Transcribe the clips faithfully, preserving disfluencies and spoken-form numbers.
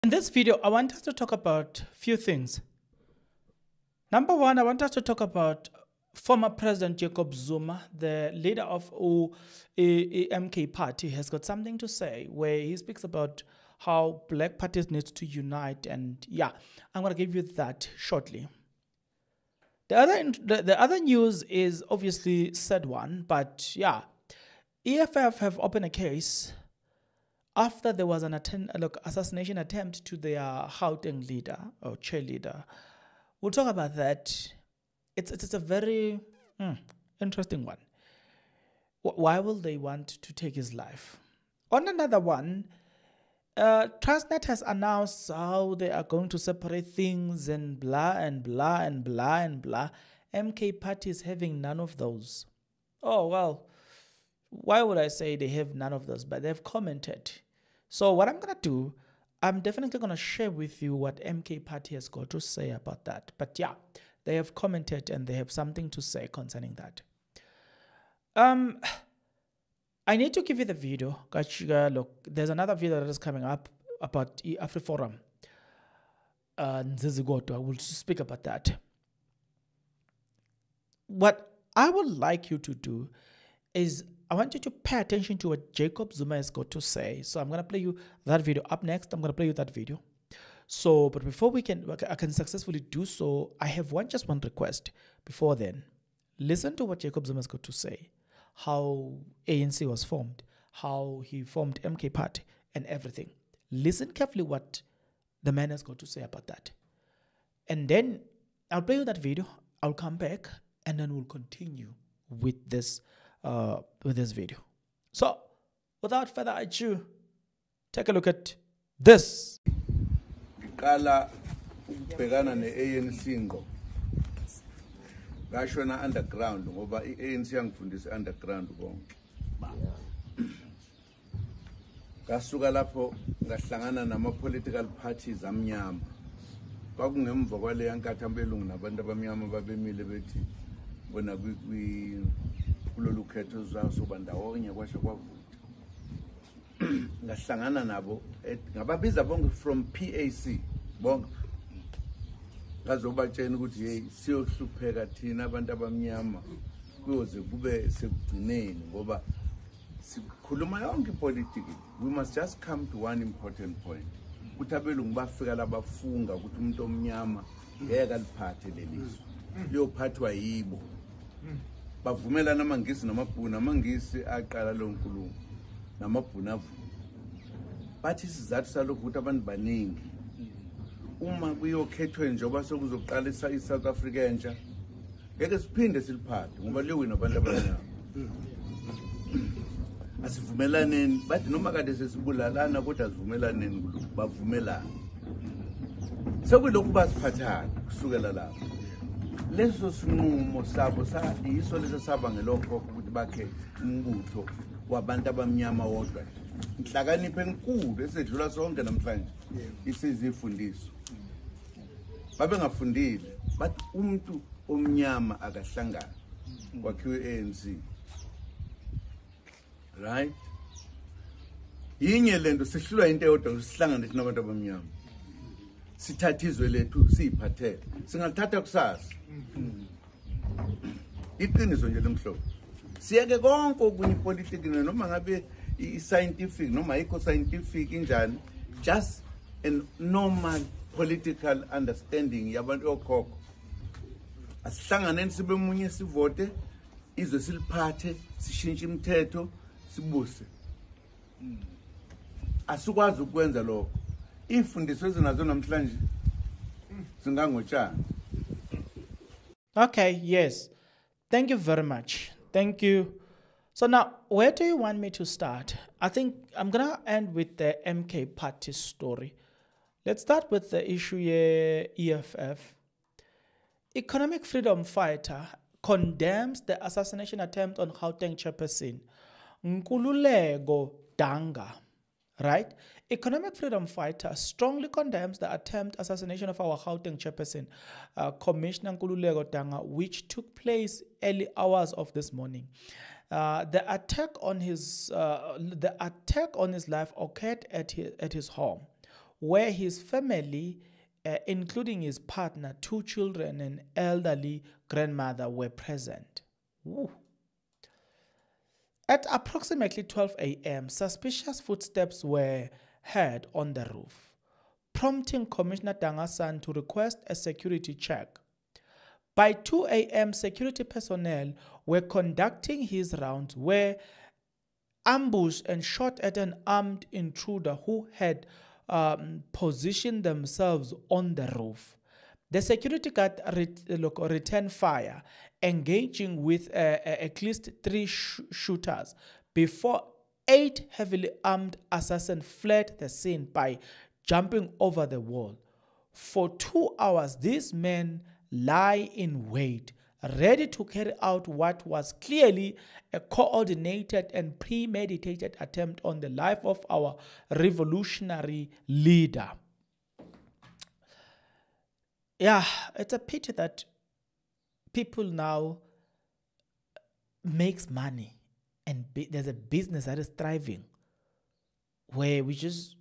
In this video, I want us to talk about a few things. Number one, I want us to talk about former President Jacob Zuma, the leader of the M K party, has got something to say where he speaks about how black parties need to unite. And yeah, I'm going to give you that shortly. The other, the, the other news is obviously sad one, but yeah, E F F have opened a case after there was an attend, look, assassination attempt to their Gauteng leader or cheerleader. We'll talk about that. It's, it's, it's a very mm, interesting one. Why will they want to take his life? On another one, uh, Transnet has announced how they are going to separate things and blah and blah and blah and blah. M K party is having none of those. Oh, well, why would I say they have none of those? But they've commented. So what I'm going to do, I'm definitely going to share with you what M K party has got to say about that. But yeah, they have commented and they have something to say concerning that. Um, I need to give you the video. Look, there's another video that is coming up about AfriForum. Uh, I will speak about that. What I would like you to do is I want you to pay attention to what Jacob Zuma has got to say. So I'm going to play you that video. Up next, I'm going to play you that video. So, but before we can, I can successfully do so, I have one, just one request. Before then, listen to what Jacob Zuma has got to say. How A N C was formed, how he formed M K party and everything. Listen carefully what the man has got to say about that. And then I'll play you that video. I'll come back and then we'll continue with this uh, with this video. So without further ado, take a look at this. Kala ubhekana ne-A N C ngo ngashona underground ngoba i-A N C yangifundisa underground konke. Ngasuka lapho ngahlangana nama-political parties amnyama. Kwakungemva kwale yankathi ambelungu nabantu abamnyama babemile bethi bona kulolu khetho zasoba ndawonye kwasho kwavuka. Ngahlangana nabo ngababiza bonke from P A C bonke ngazobatshena ukuthi hey siyohlupheka thina abantu abamnyama kuyoze kube sekugcineni ngoba sikhuluma yonke ipolitiki. We must just come to one important point. Ukuthi abelungu bafika labafunga ukuthi umuntu omnyama ngeke aliphathe lelizwe liyophathwa yibo. Bavumela namangisi namabhunu amangisi aqala lo nkulumo namabhunu avu. Bathi isizathu salokhu ukuthi abantu baningi uma kuyokhethwe njengoba sokuzoqalisa iSouth Africa entsha ngeke siphinde siliphathe ngoba liwina abantu abanyama. Asivumelaneni bathi noma kade sesibulalana kodwa asivumelaneni kulokhu bavumelana. Sekuyilokhu basiphathayo kusukela lapho. Leso sinqumo sabo sa yiso leso saba ngelokho ukuthi bakhe umbutho wabantu abamnyama wodwa. Inhlakanipho enkulu esedlula sonke namhlanje isizifundiso. Babe ngafundile bathi umuntu omnyama akahlangana kwakhiwe i-A N C. Right? Yinye lento sihlulwa into eyodwa sihlangane thina abantu abamnyama. Sithatha izwe lethu siyiphathele. Singathatha kusasa. Iqiniso nje lemhlobo. Siyeke konke okunye ipolitiki noma ngabe i-scientific noma ayikho scientific injani, just a normal political understanding yabantu okhokho. Asihlanganeni sibe munye sivote izwe siliphathe sishintshe imithetho sibuse. Asikwazi ukwenza lokho. Imfundiso ezinazo namhlanje zingangotshana. Okay, yes. Thank you very much. Thank you. So now, where do you want me to start? I think I'm going to end with the M K party story. Let's start with the issue here, E F F. Economic Freedom Fighter condemns the assassination attempt on Gauteng chairperson Nkululeko Danga. Right? Economic Freedom Fighter strongly condemns the attempt assassination of our Gauteng chairperson, uh, Commissioner Nkululeko Danga, which took place early hours of this morning. Uh, the attack on his uh, the attack on his life occurred at his, at his home, where his family, uh, including his partner, two children, and elderly grandmother, were present. Ooh. At approximately twelve a m, suspicious footsteps were heard on the roof, prompting Commissioner Dangasan to request a security check. By two a m, security personnel were conducting his rounds where ambushed and shot at an armed intruder who had um, positioned themselves on the roof. The security guard ret look, returned fire, engaging with uh, at least three sh shooters before eight heavily armed assassins fled the scene by jumping over the wall. For two hours, these men lie in wait, ready to carry out what was clearly a coordinated and premeditated attempt on the life of our revolutionary leader. Yeah, it's a pity that people now makes money and there's a business that is thriving where we just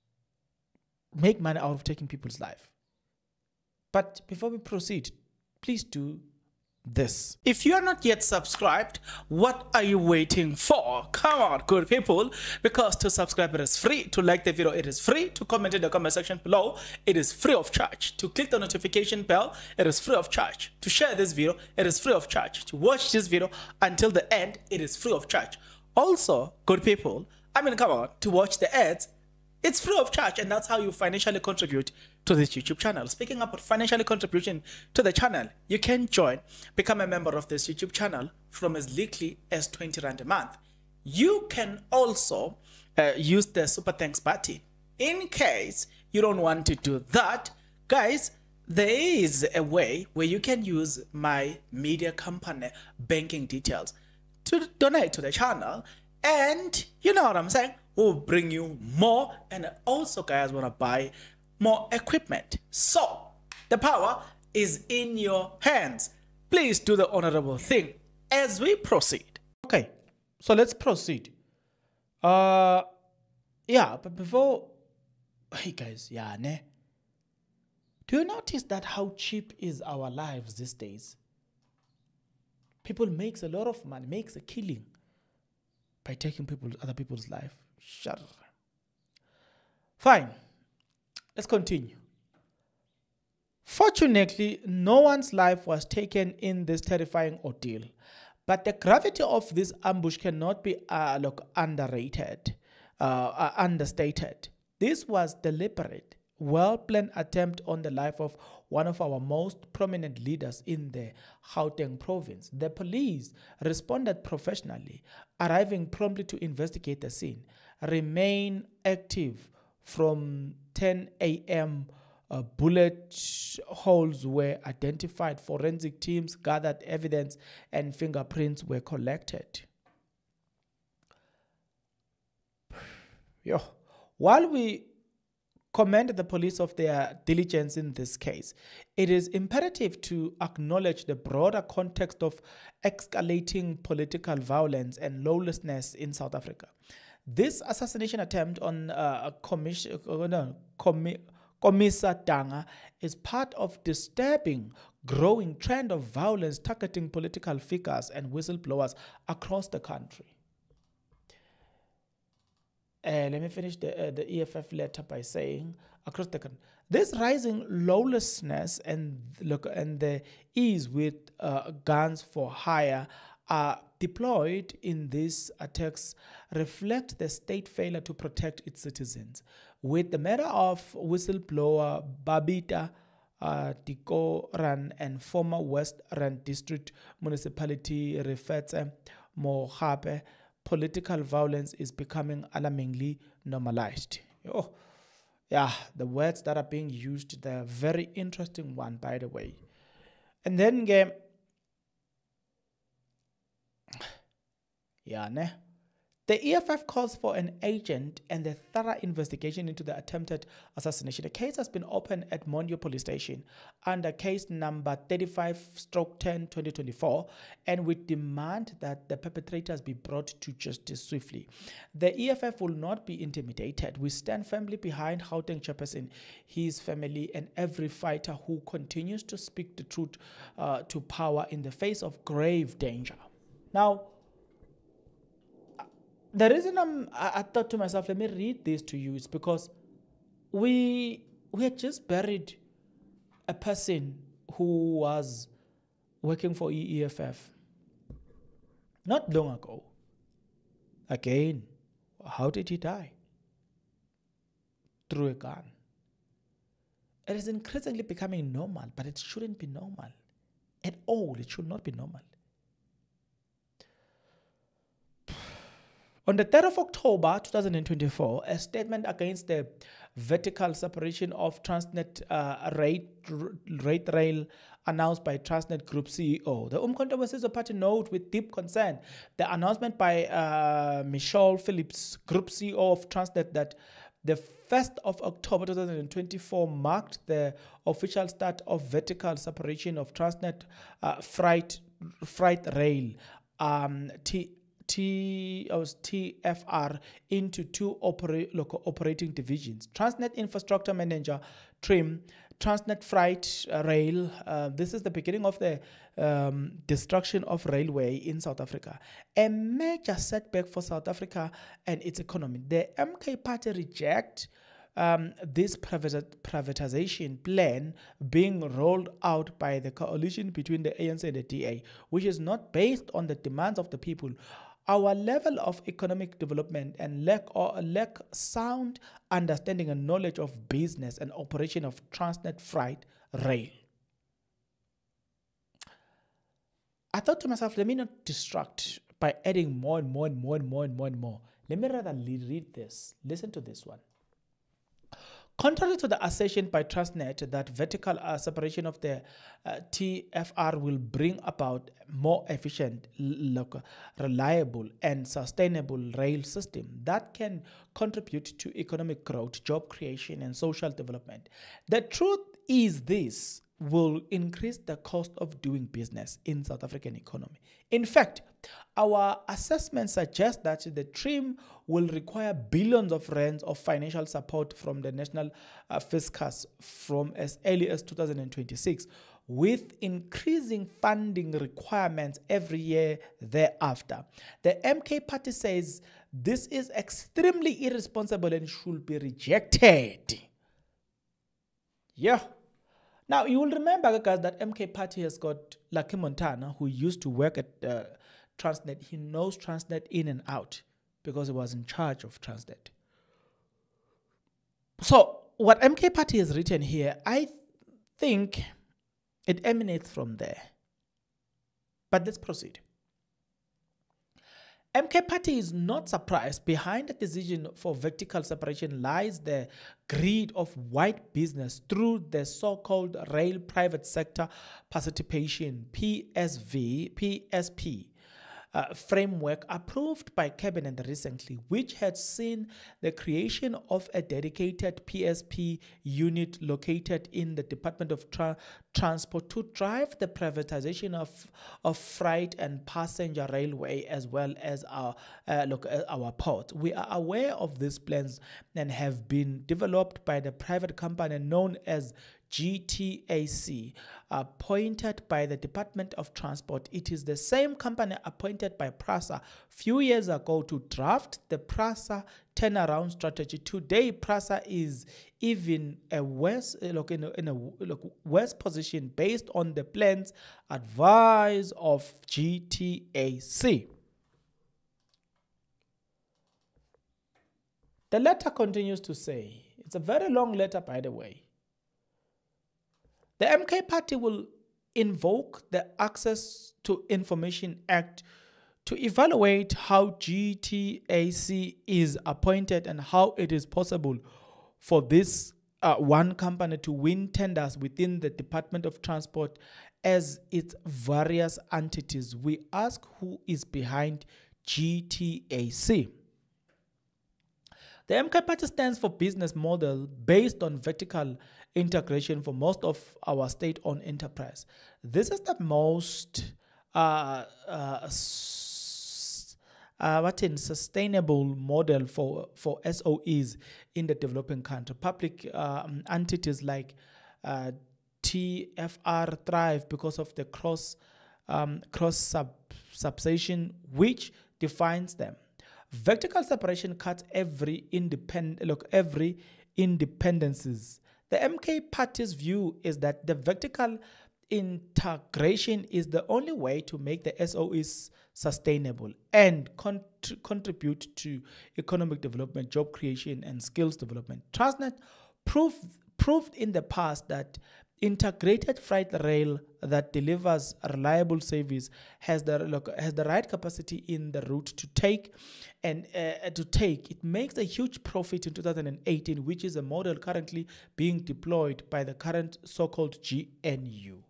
make money out of taking people's life. But before we proceed, please do this. If you are not yet subscribed, what are you waiting for? Come on, good people, because to subscribe it is free, to like the video it is free, to comment in the comment section below it is free of charge, to click the notification bell it is free of charge, to share this video it is free of charge, to watch this video until the end it is free of charge. Also, good people, I mean come on, to watch the ads it's free of charge, and that's how you financially contribute to this YouTube channel. Speaking about financially contribution to the channel, you can join, become a member of this YouTube channel from as little as twenty rand a month. You can also uh, use the super thanks button. In case you don't want to do that, guys, there is a way where you can use my media company banking details to donate to the channel, and you know what I'm saying, will bring you more, and also guys want to buy more equipment. So the power is in your hands. Please do the honorable thing as we proceed. Okay, so let's proceed. Uh yeah, but before, hey guys, yeah, ne? Do you notice that how cheap is our lives these days? People makes a lot of money, makes a killing by taking people other people's life. Sure. Fine. Let's continue. Fortunately, no one's life was taken in this terrifying ordeal, but the gravity of this ambush cannot be uh, look, underrated, uh, uh, understated. This was deliberate, well-planned attempt on the life of one of our most prominent leaders in the Gauteng province. The police responded professionally, arriving promptly to investigate the scene. Remain active from ten a m Uh, bullet holes were identified, forensic teams gathered evidence, and fingerprints were collected. Yo. While we commend the police of their diligence in this case, it is imperative to acknowledge the broader context of escalating political violence and lawlessness in South Africa. This assassination attempt on uh, commission, uh, no, commi Commissar Danga is part of disturbing growing trend of violence targeting political figures and whistleblowers across the country. Uh, let me finish the, uh, the E F F letter by saying, across the country, this rising lawlessness and, look, and the ease with uh, guns for hire are deployed in these attacks reflect the state failure to protect its citizens. With the matter of whistleblower Babita uh, Dikoran and former West Rand District Municipality Refetse Mohape, political violence is becoming alarmingly normalized. Oh, yeah, the words that are being used, they're a very interesting one, by the way. And then, yeah, ne? The E F F calls for an agent and a thorough investigation into the attempted assassination. A case has been opened at Mondio Police Station under case number thirty-five stroke ten twenty twenty-four, and we demand that the perpetrators be brought to justice swiftly. The E F F will not be intimidated. We stand firmly behind Gauteng Chairperson, his family, and every fighter who continues to speak the truth uh, to power in the face of grave danger. Now, the reason I'm, I, I thought to myself, let me read this to you, is because we we had just buried a person who was working for E E F F not long ago. Again, how did he die? Through a gun. It is increasingly becoming normal, but it shouldn't be normal at all. It should not be normal. On the third of October twenty twenty-four, a statement against the vertical separation of Transnet uh, rate, rate rail announced by Transnet Group C E O. The Umkhonto weSizwe Party note with deep concern the announcement by uh, Michelle Phillips, Group C E O of Transnet, that the first of October twenty twenty-four marked the official start of vertical separation of Transnet uh, freight, freight rail um, T. T, was T F R into two opera, local operating divisions. Transnet Infrastructure Manager, TRIM, Transnet Freight uh, Rail. Uh, this is the beginning of the um, destruction of railway in South Africa. A major setback for South Africa and its economy. The M K Party reject Um, this privatization plan being rolled out by the coalition between the A N C and the D A, which is not based on the demands of the people. Our level of economic development and lack or lack sound understanding and knowledge of business and operation of Transnet Freight Rail. I thought to myself, let me not distract by adding more and more and more and more and more and more. Let me rather read this. Listen to this one. Contrary to the assertion by Transnet that vertical uh, separation of the uh, T F R will bring about more efficient, local, reliable, and sustainable rail system that can contribute to economic growth, job creation, and social development, the truth is this will increase the cost of doing business in South African economy. In fact, our assessment suggests that the TRIM will require billions of rands of financial support from the national uh, fiscus from as early as two thousand twenty-six, with increasing funding requirements every year thereafter. The M K Party says this is extremely irresponsible and should be rejected. Yeah. Now, you will remember, guys, that M K Party has got Lucky Montana, who used to work at uh, Transnet. He knows Transnet in and out because he was in charge of Transnet. So, what M K Party has written here, I think it emanates from there. But let's proceed. M K Party is not surprised. Behind the decision for vertical separation lies the greed of white business through the so-called Rail Private Sector Participation P S V, P S P uh, framework approved by Cabinet recently, which had seen the creation of a dedicated P S P unit located in the Department of Tra Transport to drive the privatization of, of freight and passenger railway as well as our, uh, look, uh, our port. We are aware of these plans and have been developed by the private company known as G T A C, appointed by the Department of Transport. It is the same company appointed by PRASA few years ago to draft the PRASA turnaround strategy. Today, PRASA is even a worse, look, in a, in a look, worse position based on the plans advice of G T A C. The letter continues to say, it's a very long letter, by the way. The M K Party will invoke the Access to Information Act to evaluate how G T A C is appointed and how it is possible for this uh, one company to win tenders within the Department of Transport as its various entities. We ask who is behind G T A C. The M K Party stands for business model based on vertical integration for most of our state-owned enterprise. This is the most uh, uh, s- uh, what in sustainable model for, for S O Es in the developing country. Public um, entities like uh, T F R thrive because of the cross um, cross sub substation which defines them. Vertical separation cuts every independent look every independences. The M K Party's view is that the vertical integration is the only way to make the S O Es sustainable and cont- contribute to economic development, job creation, and skills development. Transnet proved proved in the past that integrated freight rail that delivers a reliable service has the look, has the right capacity in the route to take and uh, to take. It makes a huge profit in two thousand eighteen, which is a model currently being deployed by the current so-called G N U.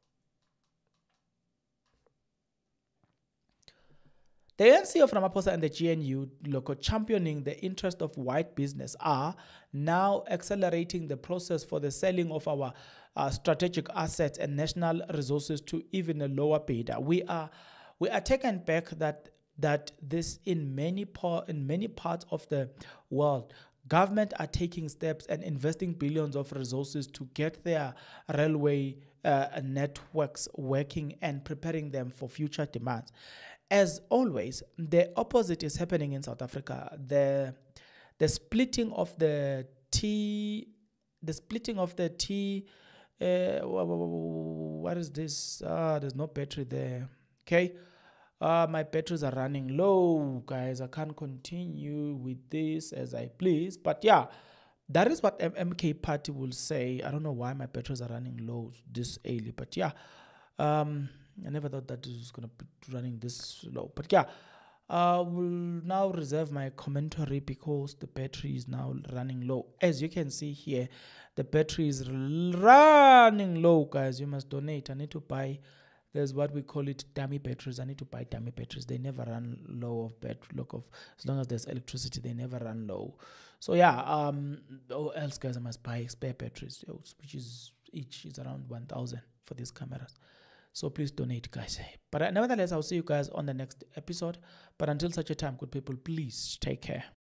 The A N C of Ramaphosa and the G N U, local championing the interest of white business, are now accelerating the process for the selling of our uh, strategic assets and national resources to even a lower bidder. We are we are taken back that that this in many par- in many parts of the world, government are taking steps and investing billions of resources to get their railway uh, networks working and preparing them for future demands. As always, the opposite is happening in South Africa. The the splitting of the T, the splitting of the T. Uh, what is this? Ah, there's no battery there. Okay, uh, my batteries are running low, guys. I can't continue with this as I please. But yeah, that is what M K Party will say. I don't know why my batteries are running low this early, but yeah. Um, I never thought that it was going to be running this low. But yeah, I will now reserve my commentary because the battery is now running low. As you can see here, the battery is running low, guys. You must donate. I need to buy, there's what we call it dummy batteries. I need to buy dummy batteries. They never run low of battery. Look, of as long as there's electricity, they never run low. So yeah, um, or else, guys, I must buy spare batteries, which is each is around one thousand for these cameras. So please donate, guys. But uh, nevertheless, I'll see you guys on the next episode. But until such a time, good people, please take care.